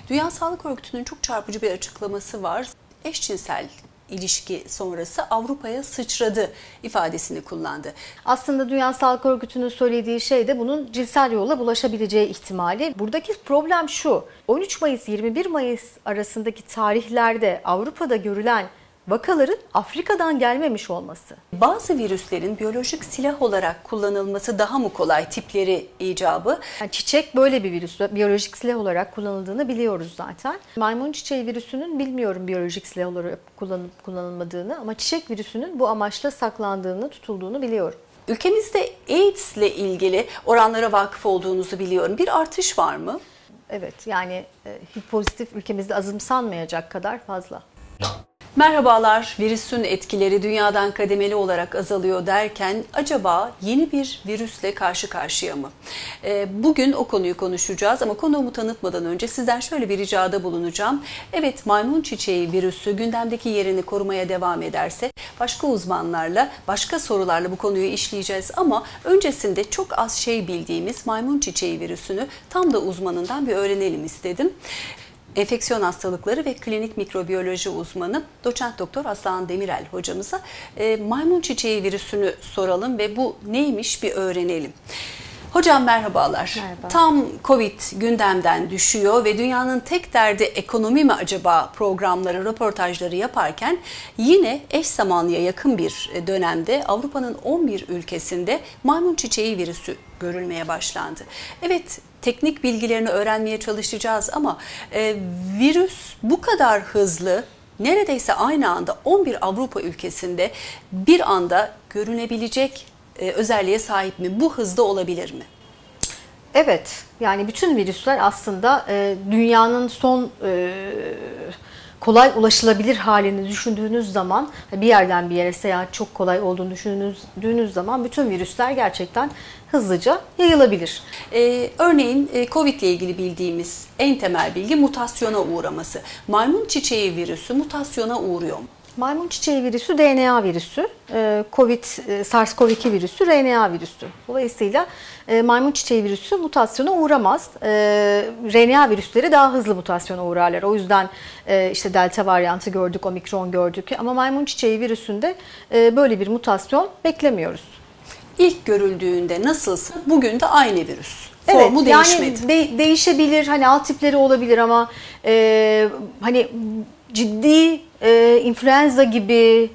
Dünya Sağlık Örgütü'nün çok çarpıcı bir açıklaması var. Eşcinsel ilişki sonrası Avrupa'ya sıçradı ifadesini kullandı. Aslında Dünya Sağlık Örgütü'nün söylediği şey de bunun cinsel yolla bulaşabileceği ihtimali. Buradaki problem şu: 13 Mayıs 21 Mayıs arasındaki tarihlerde Avrupa'da görülen vakaların Afrika'dan gelmemiş olması. Bazı virüslerin biyolojik silah olarak kullanılması daha mı kolay tipleri icabı? Yani çiçek böyle bir virüs, biyolojik silah olarak kullanıldığını biliyoruz zaten. Maymun çiçeği virüsünün bilmiyorum biyolojik silah olarak kullanılmadığını ama çiçek virüsünün bu amaçla saklandığını, tutulduğunu biliyorum. Ülkemizde AIDS ile ilgili oranlara vakıf olduğunuzu biliyorum. Bir artış var mı? Evet, yani HIV pozitif ülkemizde azımsanmayacak kadar fazla. Merhabalar, virüsün etkileri dünyadan kademeli olarak azalıyor derken acaba yeni bir virüsle karşı karşıya mı? Bugün o konuyu konuşacağız ama konuğumu tanıtmadan önce sizden şöyle bir ricada bulunacağım. Evet, maymun çiçeği virüsü gündemdeki yerini korumaya devam ederse başka uzmanlarla, başka sorularla bu konuyu işleyeceğiz ama öncesinde çok az şey bildiğimiz maymun çiçeği virüsünü tam da uzmanından bir öğrenelim istedim. Enfeksiyon hastalıkları ve klinik mikrobiyoloji uzmanı Doçent Doktor Aslan Demirel hocamıza maymun çiçeği virüsünü soralım ve bu neymiş bir öğrenelim. Hocam merhabalar. Merhaba. Tam Covid gündemden düşüyor ve dünyanın tek derdi ekonomi mi acaba programları, röportajları yaparken yine eş zamanlıya yakın bir dönemde Avrupa'nın 11 ülkesinde maymun çiçeği virüsü görülmeye başlandı. Evet, teknik bilgilerini öğrenmeye çalışacağız ama virüs bu kadar hızlı, neredeyse aynı anda 11 Avrupa ülkesinde bir anda görünebilecek özelliğe sahip mi? Bu hızda olabilir mi? Evet, yani bütün virüsler aslında dünyanın son kolay ulaşılabilir halini düşündüğünüz zaman, bir yerden bir yere seyahat çok kolay olduğunu düşündüğünüz zaman bütün virüsler gerçekten hızlıca yayılabilir. Örneğin Covid ile ilgili bildiğimiz en temel bilgi mutasyona uğraması. Maymun çiçeği virüsü mutasyona uğruyor mu? Maymun çiçeği virüsü DNA virüsü, SARS-CoV-2 virüsü RNA virüsü. Dolayısıyla maymun çiçeği virüsü mutasyona uğramaz. RNA virüsleri daha hızlı mutasyona uğrarlar. O yüzden işte delta varyantı gördük, omikron gördük ama maymun çiçeği virüsünde böyle bir mutasyon beklemiyoruz. İlk görüldüğünde nasılsa bugün de aynı virüs. Evet, Formu değişmedi. Yani değişebilir, hani alt tipleri olabilir ama hani ciddi influenza gibi,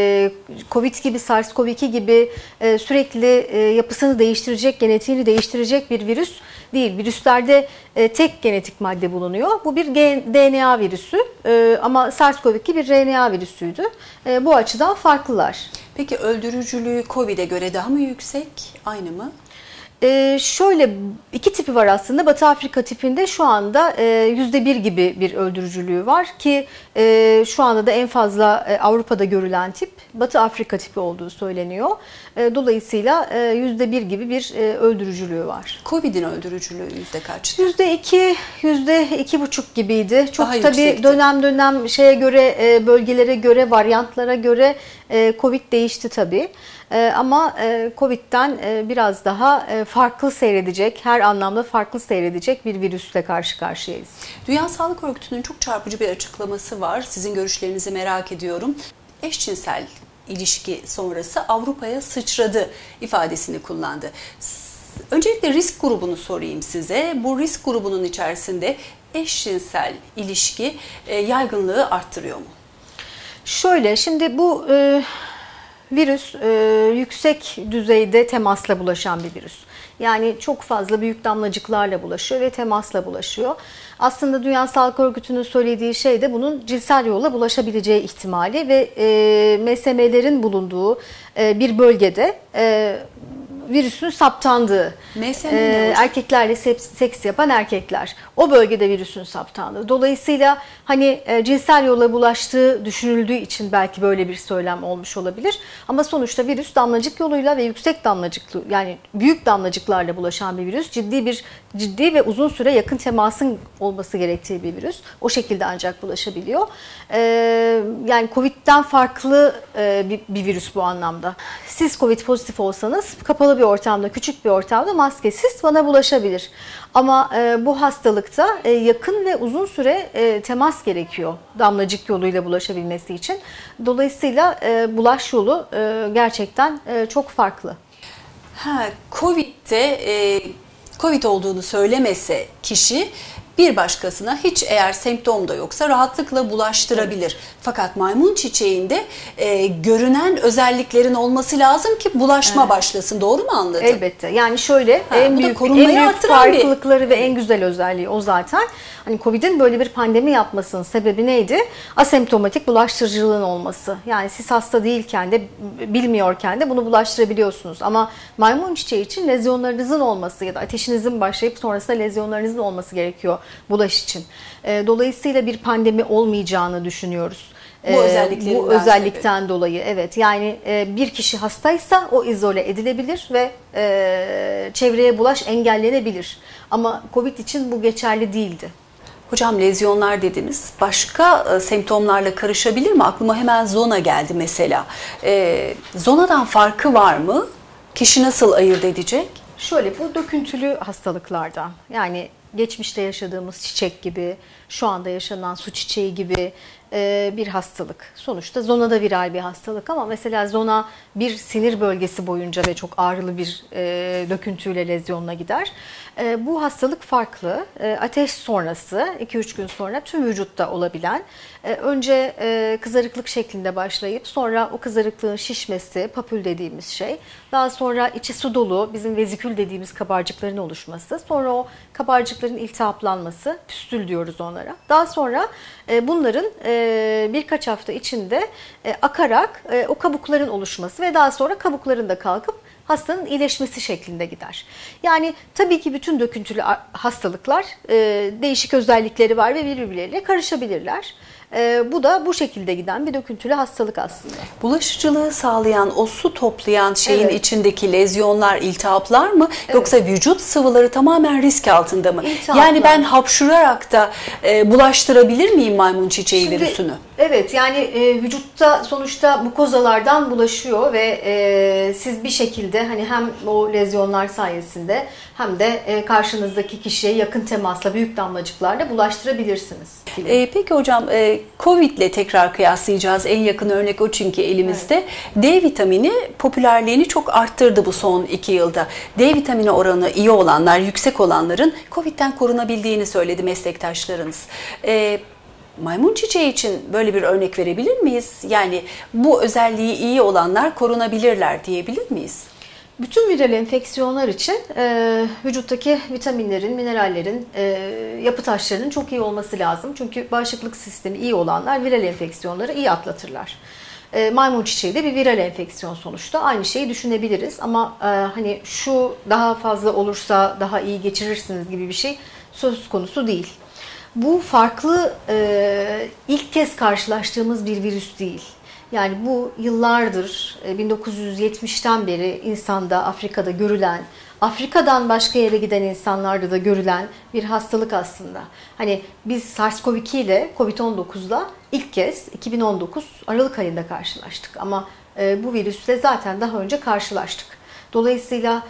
Covid gibi, SARS-CoV-2 gibi sürekli yapısını değiştirecek, genetiğini değiştirecek bir virüs değil. Virüslerde tek genetik madde bulunuyor. Bu bir DNA virüsü ama SARS-CoV-2 bir RNA virüsüydü. Bu açıdan farklılar. Peki öldürücülüğü Covid'e göre daha mı yüksek, aynı mı? Şöyle iki tipi var aslında. Batı Afrika tipinde şu anda %1 gibi bir öldürücülüğü var ki şu anda da en fazla Avrupa'da görülen tip Batı Afrika tipi olduğu söyleniyor. Dolayısıyla %1 gibi bir öldürücülüğü var. Covid'in öldürücülüğü yüzde kaçtı? %2, %2,5 gibiydi. Çok daha tabii yüksekti. dönem şeye göre, bölgelere göre, varyantlara göre Covid değişti tabii. Ama Covid'den biraz daha farklı seyredecek, her anlamda farklı seyredecek bir virüsle karşı karşıyayız. Dünya Sağlık Örgütü'nün çok çarpıcı bir açıklaması var. Sizin görüşlerinizi merak ediyorum. Eşcinsel ilişki sonrası Avrupa'ya sıçradı ifadesini kullandı. Öncelikle risk grubunu sorayım size. Bu risk grubunun içerisinde eşcinsel ilişki yaygınlığı arttırıyor mu? Şöyle, şimdi bu virüs yüksek düzeyde temasla bulaşan bir virüs. Yani çok fazla büyük damlacıklarla bulaşıyor ve temasla bulaşıyor. Aslında Dünya Sağlık Örgütü'nün söylediği şey de bunun cinsel yolla bulaşabileceği ihtimali ve MSM'lerin bulunduğu bir bölgede virüsün saptandığı, erkeklerle seks yapan erkekler, o bölgede virüsün saptandığı. Dolayısıyla hani cinsel yolla bulaştığı düşünüldüğü için belki böyle bir söylem olmuş olabilir. Ama sonuçta virüs damlacık yoluyla ve yüksek damlacıklı, yani büyük damlacıklarla bulaşan bir virüs. Ciddi ve uzun süre yakın temasın olması gerektiği bir virüs. O şekilde ancak bulaşabiliyor. Yani Covid'den farklı bir virüs bu anlamda. Siz Covid pozitif olsanız kapalı kapalı bir ortamda, küçük bir ortamda maskesiz bana bulaşabilir. Ama bu hastalıkta yakın ve uzun süre temas gerekiyor damlacık yoluyla bulaşabilmesi için. Dolayısıyla bulaş yolu gerçekten çok farklı. Covid'de Covid olduğunu söylemese kişi bir başkasına hiç eğer semptom da yoksa rahatlıkla bulaştırabilir. Fakat maymun çiçeğinde görünen özelliklerin olması lazım ki bulaşma başlasın. Doğru mu anladım? Elbette. Yani şöyle Bu en da büyük korunmayı artıran farklılıkları ve en güzel özelliği o zaten. Hani Covid'in böyle bir pandemi yapmasının sebebi neydi? Asemptomatik bulaştırıcılığın olması. Yani siz hasta değilken de bilmiyorken de bunu bulaştırabiliyorsunuz. Ama maymun çiçeği için lezyonlarınızın olması ya da ateşinizin başlayıp sonrasında lezyonlarınızın olması gerekiyor bulaş için. Dolayısıyla bir pandemi olmayacağını düşünüyoruz. Bu özellikten dolayı evet, yani bir kişi hastaysa o izole edilebilir ve çevreye bulaş engellenebilir. Ama Covid için bu geçerli değildi. Hocam lezyonlar dediniz. Başka semptomlarla karışabilir mi? Aklıma hemen zona geldi mesela. Zonadan farkı var mı? Kişi nasıl ayırt edecek? Şöyle, bu döküntülü hastalıklardan, yani geçmişte yaşadığımız çiçek gibi, şu anda yaşanan su çiçeği gibi bir hastalık. Sonuçta zona da viral bir hastalık ama mesela zona bir sinir bölgesi boyunca ve çok ağrılı bir döküntüyle lezyonla gider. Bu hastalık farklı. Ateş sonrası 2-3 gün sonra tüm vücutta olabilen, önce kızarıklık şeklinde başlayıp sonra o kızarıklığın şişmesi, papül dediğimiz şey. Daha sonra içi su dolu bizim vezikül dediğimiz kabarcıkların oluşması. Sonra o kabarcıkların iltihaplanması, püstül diyoruz onlara. Daha sonra bunların birkaç hafta içinde akarak o kabukların oluşması ve daha sonra kabukların da kalkıp hastanın iyileşmesi şeklinde gider. Yani tabii ki bütün döküntülü hastalıklar değişik özellikleri var ve birbirleriyle karışabilirler. Bu da bu şekilde giden bir döküntülü hastalık aslında. Bulaşıcılığı sağlayan, o su toplayan şeyin içindeki lezyonlar, iltihaplar mı? Evet. Yoksa vücut sıvıları tamamen risk altında mı? İltihaplar. Yani ben hapşurarak da bulaştırabilir miyim maymun çiçeği virüsünü? Evet, yani vücutta sonuçta mukozalardan bulaşıyor ve siz bir şekilde hani hem o lezyonlar sayesinde hem de karşınızdaki kişiye yakın temasla, büyük damlacıklarla bulaştırabilirsiniz. Peki hocam, Covid ile tekrar kıyaslayacağız. En yakın örnek o çünkü elimizde. Evet. D vitamini popülerliğini çok arttırdı bu son 2 yılda. D vitamini oranı iyi olanlar, yüksek olanların Covid'den korunabildiğini söyledi meslektaşlarınız. Maymun çiçeği için böyle bir örnek verebilir miyiz? Yani bu özelliği iyi olanlar korunabilirler diyebilir miyiz? Bütün viral enfeksiyonlar için vücuttaki vitaminlerin, minerallerin, yapı taşlarının çok iyi olması lazım. Çünkü bağışıklık sistemi iyi olanlar viral enfeksiyonları iyi atlatırlar. Maymun çiçeği de bir viral enfeksiyon sonuçta. Aynı şeyi düşünebiliriz ama hani şu daha fazla olursa daha iyi geçirirsiniz gibi bir şey söz konusu değil. Bu farklı, ilk kez karşılaştığımız bir virüs değil. Yani bu yıllardır, 1970'ten beri insanda, Afrika'da görülen, Afrika'dan başka yere giden insanlarda da görülen bir hastalık aslında. Hani biz SARS-CoV-2 ile COVID-19'la ilk kez 2019 Aralık ayında karşılaştık. Ama bu virüsle zaten daha önce karşılaştık. Dolayısıyla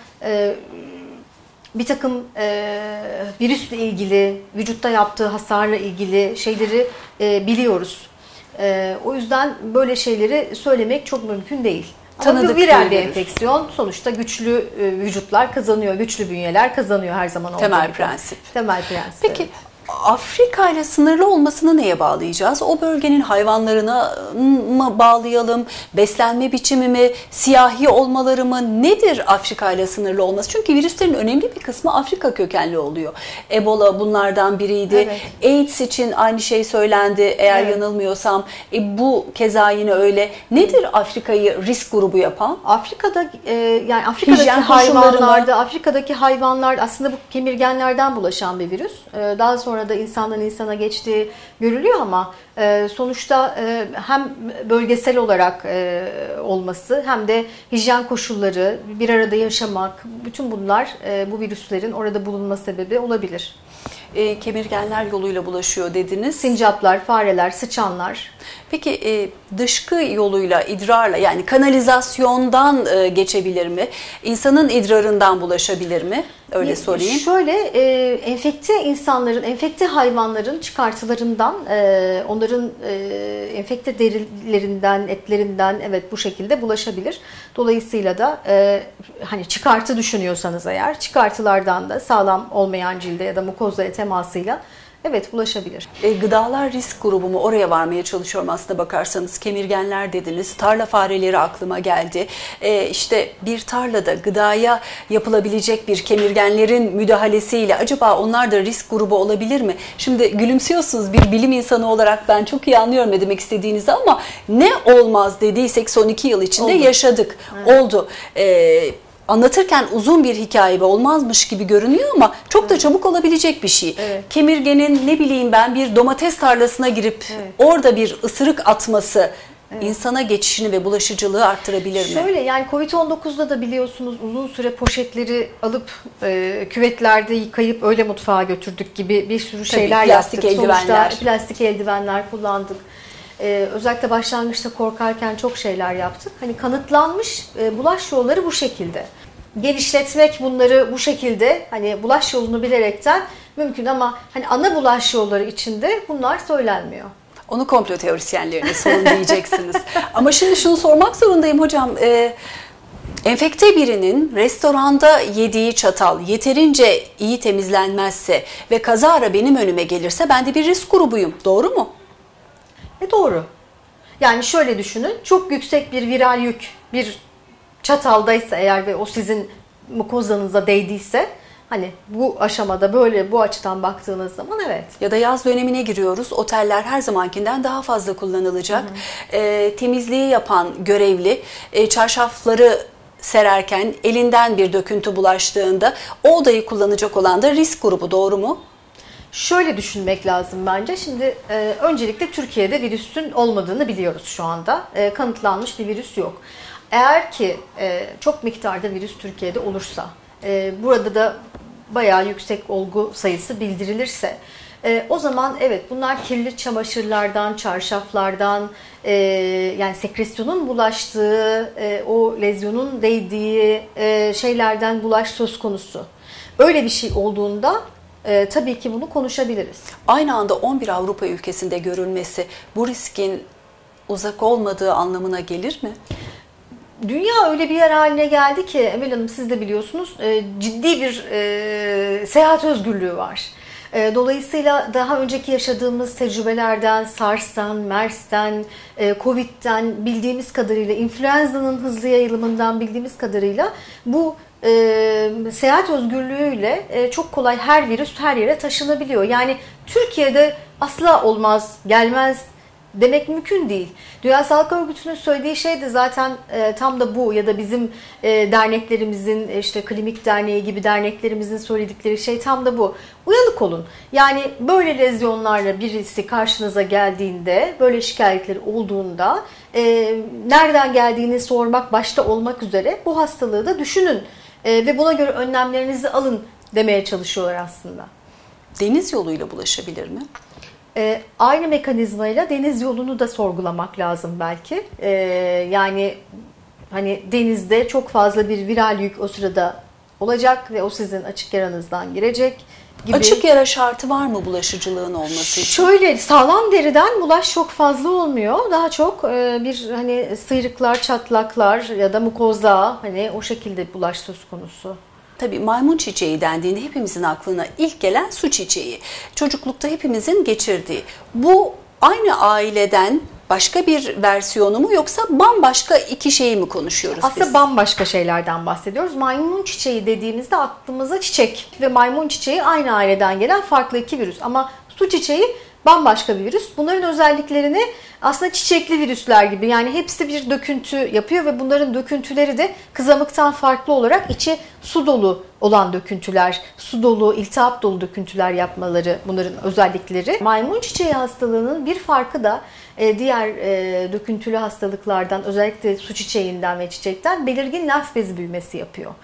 bir takım virüsle ilgili, vücutta yaptığı hasarla ilgili şeyleri biliyoruz. O yüzden böyle şeyleri söylemek çok mümkün değil. Ama bu viral bir enfeksiyon, sonuçta güçlü vücutlar kazanıyor, güçlü bünyeler kazanıyor her zaman olduğu gibi. Temel prensip. Temel prensip. Peki Afrika ile sınırlı olmasını neye bağlayacağız? O bölgenin hayvanlarına mı bağlayalım? Beslenme biçimi mi? Siyahi olmaları mı? Nedir Afrika ile sınırlı olması? Çünkü virüslerin önemli bir kısmı Afrika kökenli oluyor. Ebola bunlardan biriydi. Evet. AIDS için aynı şey söylendi eğer yanılmıyorsam. Bu keza yine öyle. Nedir Afrika'yı risk grubu yapan? Afrika'da yani Afrika'daki hayvanlarda, Afrika'daki hayvanlar aslında bu kemirgenlerden bulaşan bir virüs. Daha sonra da insandan insana geçtiği görülüyor ama sonuçta hem bölgesel olarak olması hem de hijyen koşulları, bir arada yaşamak, bütün bunlar bu virüslerin orada bulunma sebebi olabilir. kemirgenler yoluyla bulaşıyor dediniz. Sincaplar, fareler, sıçanlar. Peki dışkı yoluyla, idrarla, yani kanalizasyondan geçebilir mi? İnsanın idrarından bulaşabilir mi? Öyle sorayım. Şöyle, enfekte insanların, enfekte hayvanların çıkartılarından, onların enfekte derilerinden, etlerinden evet bu şekilde bulaşabilir. Dolayısıyla da hani çıkartı düşünüyorsanız eğer, çıkartılardan da sağlam olmayan cilde ya da mukozaya temasıyla evet bulaşabilir. Gıdalar risk grubu mu? Oraya varmaya çalışıyorum aslında bakarsanız. Kemirgenler dediniz, tarla fareleri aklıma geldi. İşte bir tarlada gıdaya yapılabilecek bir kemirgenlerin müdahalesiyle acaba onlar da risk grubu olabilir mi? Şimdi gülümsüyorsunuz, bir bilim insanı olarak ben çok iyi anlıyorum ne demek istediğinizi, ama ne olmaz dediysek son 2 yıl içinde yaşadık. Evet. Oldu. Anlatırken uzun bir hikaye ve olmazmış gibi görünüyor ama çok da çabuk olabilecek bir şey. Evet. Kemirgenin ne bileyim ben bir domates tarlasına girip orada bir ısırık atması insana geçişini ve bulaşıcılığı arttırabilir mi? Şöyle, yani Covid-19'da da biliyorsunuz uzun süre poşetleri alıp küvetlerde yıkayıp öyle mutfağa götürdük gibi bir sürü şeyler plastik yaptık. eldivenler. Sonuçta plastik eldivenler kullandık. Özellikle başlangıçta korkarken çok şeyler yaptık. Hani kanıtlanmış bulaş yolları bu şekilde. Genişletmek bunları bu şekilde, hani bulaş yolunu bilerekten mümkün, ama hani ana bulaş yolları içinde bunlar söylenmiyor. Onu komplo teorisyenlerine sorun diyeceksiniz. Ama şimdi şunu sormak zorundayım hocam. Enfekte birinin restoranda yediği çatal yeterince iyi temizlenmezse ve kazara benim önüme gelirse ben de bir risk grubuyum. Doğru mu? Doğru. Yani şöyle düşünün, çok yüksek bir viral yük bir çataldaysa eğer ve o sizin mukozanıza değdiyse, hani bu aşamada böyle bu açıdan baktığınız zaman evet. Ya da yaz dönemine giriyoruz. Oteller her zamankinden daha fazla kullanılacak. Temizliği yapan görevli çarşafları sererken elinden bir döküntü bulaştığında o odayı kullanacak olan da risk grubu. Doğru mu? Şöyle düşünmek lazım bence. Şimdi öncelikle Türkiye'de virüsün olmadığını biliyoruz şu anda. Kanıtlanmış bir virüs yok. Eğer ki çok miktarda virüs Türkiye'de olursa, burada da bayağı yüksek olgu sayısı bildirilirse, o zaman evet bunlar kirli çamaşırlardan, çarşaflardan, yani sekresyonun bulaştığı, o lezyonun değdiği şeylerden bulaş söz konusu. Öyle bir şey olduğunda tabii ki bunu konuşabiliriz. Aynı anda 11 Avrupa ülkesinde görülmesi bu riskin uzak olmadığı anlamına gelir mi? Dünya öyle bir yer haline geldi ki Emel Hanım, siz de biliyorsunuz, ciddi bir seyahat özgürlüğü var. Dolayısıyla daha önceki yaşadığımız tecrübelerden, SARS'tan, MERS'ten, Covid'den bildiğimiz kadarıyla, influenza'nın hızlı yayılımından bildiğimiz kadarıyla bu seyahat özgürlüğüyle çok kolay her virüs her yere taşınabiliyor. Yani Türkiye'de asla olmaz, gelmez demek mümkün değil. Dünya Sağlık Örgütü'nün söylediği şey de zaten tam da bu, ya da bizim derneklerimizin, işte Klinik Derneği gibi derneklerimizin söyledikleri şey tam da bu. Uyanık olun. Yani böyle lezyonlarla birisi karşınıza geldiğinde, böyle şikayetleri olduğunda nereden geldiğini sormak başta olmak üzere bu hastalığı da düşünün ve buna göre önlemlerinizi alın demeye çalışıyorlar aslında. Deniz yoluyla bulaşabilir mi? Aynı mekanizmayla deniz yolunu da sorgulamak lazım belki. Yani hani denizde çok fazla bir viral yük o sırada olacak ve o sizin açık yaranızdan girecek gibi. Açık yara şartı var mı bulaşıcılığın olması için? Şöyle, sağlam deriden bulaş çok fazla olmuyor. Daha çok bir hani sıyrıklar, çatlaklar ya da mukoza, hani o şekilde bulaş söz konusu. Tabii maymun çiçeği dendiğinde hepimizin aklına ilk gelen su çiçeği. Çocuklukta hepimizin geçirdiği. Bu aynı aileden başka bir versiyonu mu, yoksa bambaşka iki şeyi mi konuşuyoruz Aslında biz? bambaşka şeylerden bahsediyoruz. Maymun çiçeği dediğimizde aklımıza çiçek ve maymun çiçeği aynı aileden gelen farklı iki virüs. Ama su çiçeği bambaşka bir virüs. Bunların özelliklerini aslında çiçekli virüsler gibi, yani hepsi bir döküntü yapıyor ve bunların döküntüleri de kızamıktan farklı olarak içi su dolu olan döküntüler, su dolu, iltihap dolu döküntüler yapmaları bunların özellikleri. Maymun çiçeği hastalığının bir farkı da diğer döküntülü hastalıklardan, özellikle su çiçeğinden ve çiçekten belirgin lenf bezi büyümesi yapıyor.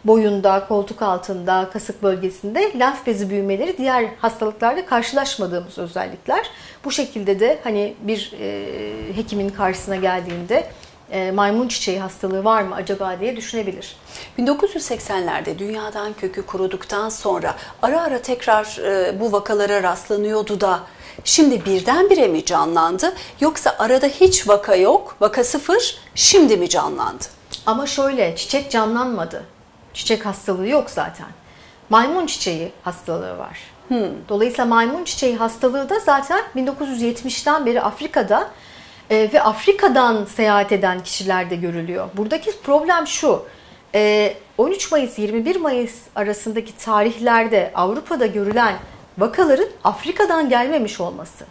boyunda, koltuk altında, kasık bölgesinde lenf bezi büyümeleri diğer hastalıklarla karşılaşmadığımız özellikler. Bu şekilde de hani bir hekimin karşısına geldiğinde maymun çiçeği hastalığı var mı acaba diye düşünebilir. 1980'lerde dünyadan kökü kuruduktan sonra ara ara tekrar bu vakalara rastlanıyordu da şimdi birdenbire mi canlandı, yoksa arada hiç vaka yok, vaka sıfır, şimdi mi canlandı? Ama şöyle, çiçek canlanmadı. Çiçek hastalığı yok zaten. Maymun çiçeği hastalığı var. Dolayısıyla maymun çiçeği hastalığı da zaten 1970'ten beri Afrika'da ve Afrika'dan seyahat eden kişilerde görülüyor. Buradaki problem şu: 13 Mayıs 21 Mayıs arasındaki tarihlerde Avrupa'da görülen vakaların Afrika'dan gelmemiş olması.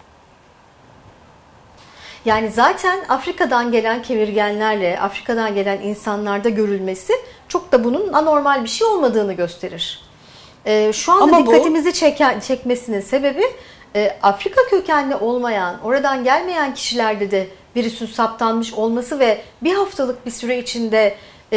Yani zaten Afrika'dan gelen kemirgenlerle Afrika'dan gelen insanlarda görülmesi çok da bunun anormal bir şey olmadığını gösterir. Şu anda ama dikkatimizi çekmesinin sebebi Afrika kökenli olmayan, oradan gelmeyen kişilerde de virüsün saptanmış olması ve bir haftalık bir süre içinde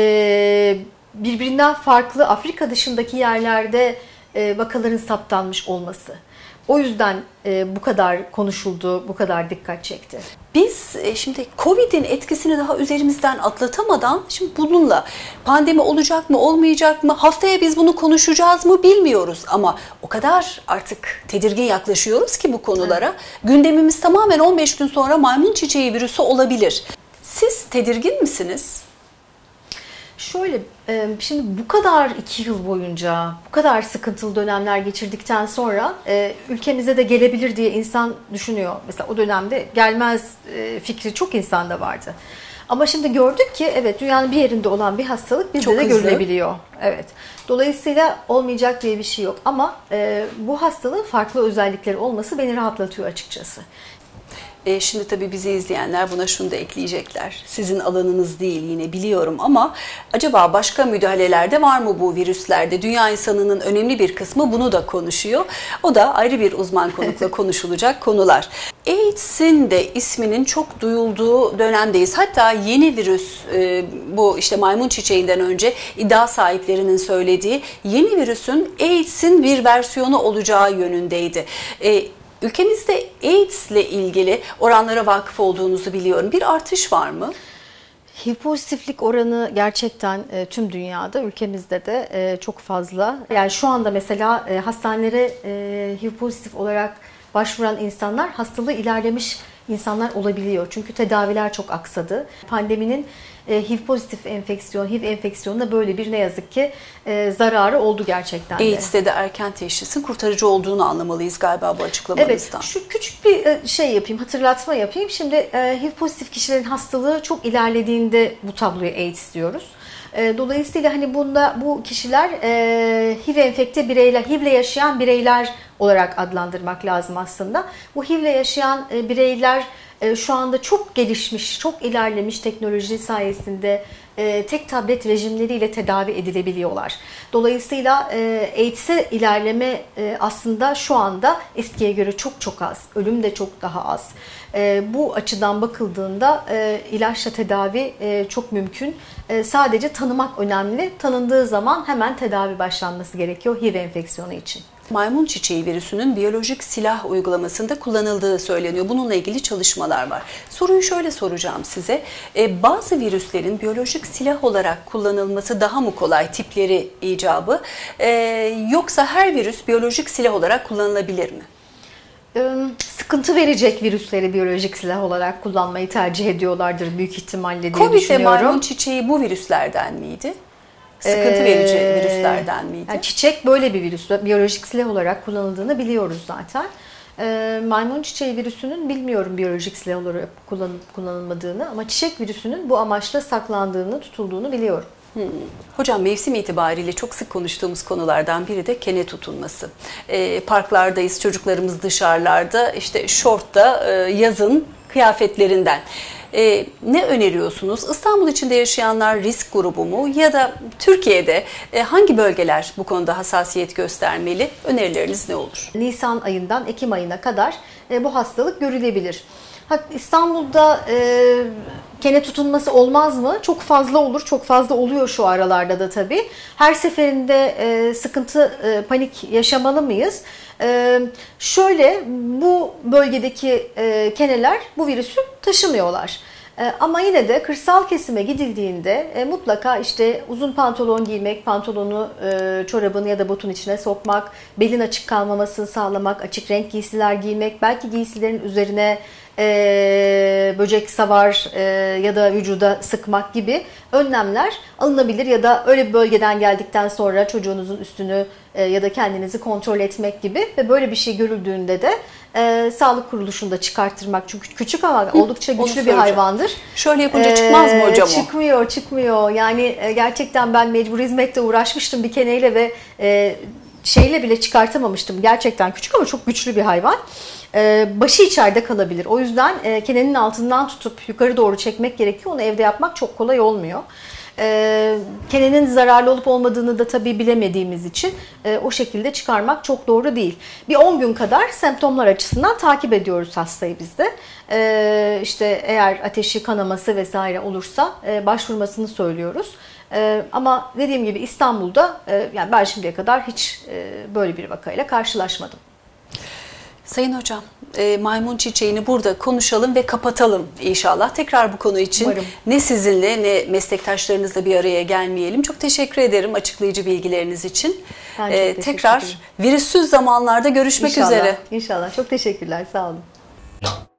birbirinden farklı Afrika dışındaki yerlerde vakaların saptanmış olması. O yüzden bu kadar konuşuldu, bu kadar dikkat çekti. Biz şimdi Covid'in etkisini daha üzerimizden atlatamadan şimdi bununla pandemi olacak mı olmayacak mı, haftaya biz bunu konuşacağız mı bilmiyoruz ama o kadar artık tedirgin yaklaşıyoruz ki bu konulara. Evet. Gündemimiz tamamen 15 gün sonra maymun çiçeği virüsü olabilir. Siz tedirgin misiniz? Şöyle, şimdi bu kadar 2 yıl boyunca bu kadar sıkıntılı dönemler geçirdikten sonra ülkemize de gelebilir diye insan düşünüyor. Mesela o dönemde gelmez fikri çok insanda vardı. Ama şimdi gördük ki evet, dünyanın bir yerinde olan bir hastalık bizde de görülebiliyor. Evet. Dolayısıyla olmayacak diye bir şey yok. Ama bu hastalığın farklı özellikleri olması beni rahatlatıyor açıkçası. Şimdi tabii bizi izleyenler buna şunu da ekleyecekler. Sizin alanınız değil yine biliyorum ama acaba başka müdahalelerde var mı bu virüslerde? Dünya insanının önemli bir kısmı bunu da konuşuyor. O da ayrı bir uzman konukla konuşulacak konular. AIDS'in de isminin çok duyulduğu dönemdeyiz. Hatta yeni virüs, bu işte maymun çiçeğinden önce iddia sahiplerinin söylediği yeni virüsün AIDS'in bir versiyonu olacağı yönündeydi. Ülkemizde AIDS ile ilgili oranlara vakıf olduğunuzu biliyorum. Bir artış var mı? HIV pozitiflik oranı gerçekten tüm dünyada, ülkemizde de çok fazla. Yani şu anda mesela hastanelere HIV pozitif olarak başvuran insanlar hastalığı ilerlemiş insanlar olabiliyor. Çünkü tedaviler çok aksadı. Pandeminin HIV pozitif enfeksiyon, HIV enfeksiyonunda böyle bir ne yazık ki zararı oldu gerçekten de. AIDS'te de erken teşhisin kurtarıcı olduğunu anlamalıyız galiba bu açıklamanızdan. Evet, şu küçük bir şey yapayım, hatırlatma yapayım. Şimdi HIV pozitif kişilerin hastalığı çok ilerlediğinde bu tabloya AIDS diyoruz. Dolayısıyla hani bu kişiler HIV enfekte bireyler, HIV'le yaşayan bireyler olarak adlandırmak lazım aslında. Bu HIV'le yaşayan bireyler şu anda çok gelişmiş, çok ilerlemiş teknoloji sayesinde tek tablet rejimleriyle tedavi edilebiliyorlar. Dolayısıyla AIDS'e ilerleme aslında şu anda eskiye göre çok çok az. Ölüm de çok daha az. Bu açıdan bakıldığında ilaçla tedavi çok mümkün. Sadece tanımak önemli. Tanındığı zaman hemen tedavi başlanması gerekiyor HIV enfeksiyonu için. Maymun çiçeği virüsünün biyolojik silah uygulamasında kullanıldığı söyleniyor. Bununla ilgili çalışmalar var. Soruyu şöyle soracağım size. Bazı virüslerin biyolojik silah olarak kullanılması daha mı kolay, tipleri icabı? Yoksa her virüs biyolojik silah olarak kullanılabilir mi? Sıkıntı verecek virüsleri biyolojik silah olarak kullanmayı tercih ediyorlardır büyük ihtimalle diye Covid düşünüyorum. ve maymun çiçeği bu virüslerden miydi? Sıkıntı verici virüslerden miydi? Yani çiçek böyle bir virüs. Biyolojik silah olarak kullanıldığını biliyoruz zaten. Maymun çiçeği virüsünün bilmiyorum biyolojik silah olarak kullanılmadığını ama çiçek virüsünün bu amaçla saklandığını, tutulduğunu biliyorum. Hocam mevsim itibariyle çok sık konuştuğumuz konulardan biri de kene tutulması. Parklardayız, çocuklarımız dışarılarda, işte şortta yazın kıyafetlerinden. Ne öneriyorsunuz? İstanbul içinde yaşayanlar risk grubu mu? Ya da Türkiye'de hangi bölgeler bu konuda hassasiyet göstermeli? Önerileriniz ne olur? Nisan ayından Ekim ayına kadar bu hastalık görülebilir. İstanbul'da kene tutulması olmaz mı? Çok fazla olur. Çok fazla oluyor şu aralarda da tabii. Her seferinde sıkıntı, panik yaşamalı mıyız? Şöyle, bu bölgedeki keneler bu virüsü taşımıyorlar. Ama yine de kırsal kesime gidildiğinde mutlaka işte uzun pantolon giymek, pantolonu çorabını ya da botun içine sokmak, belin açık kalmamasını sağlamak, açık renk giysiler giymek, belki giysilerin üzerine böcek savar ya da vücuda sıkmak gibi önlemler alınabilir ya da öyle bir bölgeden geldikten sonra çocuğunuzun üstünü ya da kendinizi kontrol etmek gibi ve böyle bir şey görüldüğünde de sağlık kuruluşunda çıkarttırmak, çünkü küçük ama oldukça güçlü bir hayvandır. Şöyle yapınca çıkmaz mı hocam o? Çıkmıyor. Yani gerçekten ben mecbur hizmette uğraşmıştım bir keneyle ve şeyle bile çıkartamamıştım. Gerçekten küçük ama çok güçlü bir hayvan. Başı içeride kalabilir. O yüzden kenenin altından tutup yukarı doğru çekmek gerekiyor. Onu evde yapmak çok kolay olmuyor. Kenenin zararlı olup olmadığını da tabii bilemediğimiz için o şekilde çıkarmak çok doğru değil. Bir 10 gün kadar semptomlar açısından takip ediyoruz hastayı biz de. İşte eğer ateşi, kanaması vesaire olursa başvurmasını söylüyoruz. Ama dediğim gibi İstanbul'da yani ben şimdiye kadar hiç böyle bir vakayla karşılaşmadım. Sayın Hocam, maymun çiçeğini burada konuşalım ve kapatalım inşallah. Tekrar bu konu için Umarım. ne sizinle ne meslektaşlarınızla bir araya gelmeyelim. Çok teşekkür ederim açıklayıcı bilgileriniz için. Ben çok teşekkür tekrar ederim. virüssüz zamanlarda görüşmek üzere. İnşallah. Çok teşekkürler. Sağ olun.